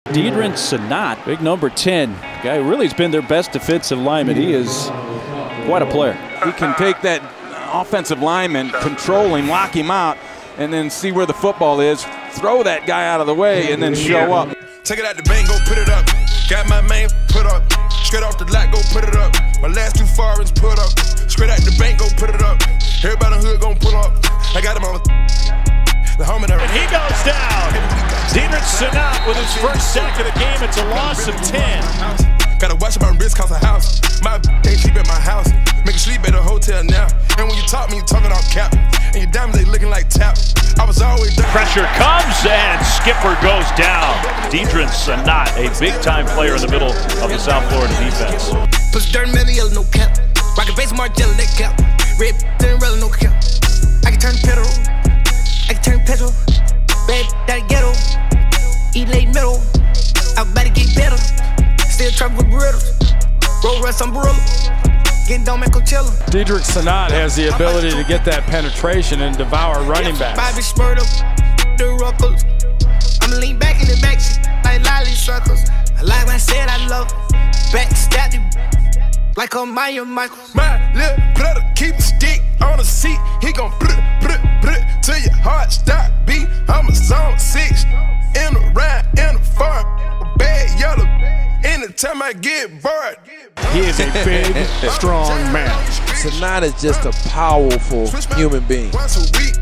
Deidrin Sanat, big number 10. Guy really has been their best defensive lineman. He is quite a player. He can take that offensive lineman, control him, lock him out, and then see where the football is, throw that guy out of the way, and then show up. Take it out the bank, go put it up. Got my main put up. Straight off the lot, go put it up. My last 2 foreigns put up. Straight out the bank, go put it up. Everybody in the hood gon' pull up. I got him on the home and he goes down. Deidrin Sanat with his first sack of the game. It's a loss of 10. Gotta watch my wrist cost a house. My can't sleep at my house. Make you sleep at a hotel now. And when you talk me, you talking all cap. And your diamonds, they looking like tap. I was always down. Pressure comes and Skipper goes down. Deidrin Sanat, a big-time player in the middle of the South Florida defense. Push dirt metal, yellow, no cap. Rocket base, Margiela, that cap. Red, umbrella, no cap. I can turn pedal. I can turn petrol. Bad, that ghetto. Eat late metal. I better get better. Still trouble with Brittles. Roll rust umbrella. Getting down at Coachella. Deidrin Sanat has the ability to get that penetration and devour running backs. Bobby Spurtle, the Ruckles. I'ma lean back in the backseat like lolly suckers. Like I said, I love backstab you like a Maya Michael. My little brother keep a stick on the seat. He gon' put it till your heart stop beat. I'm a zone 6 in the ride, in the farm, bad yellow. Anytime I get bored. He is a big, strong man. Sanat is just a powerful human being. Once a week,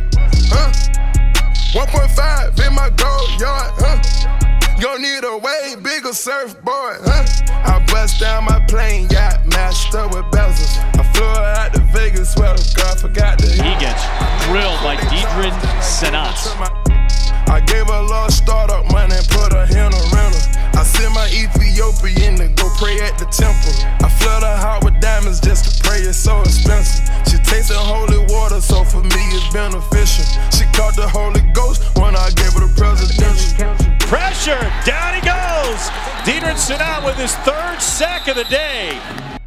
1.5 in my gold yard, You gon' need a way bigger surfboard, I bust down my plane yacht, matched up with Bezos. I flew out to Vegas, well, God forgot to He gets drilled by Deidrin Sanat. I gave her a little startup money and put her in a rental. I sent my Ethiopian to go pray at the temple. I flood her heart with diamonds just to pray, it's so expensive. She tasted holy water, so for me it's beneficial. She caught the Holy Ghost when I gave her the presidential. Pressure, down he goes. Deidrin Sanat with his 3rd sack of the day.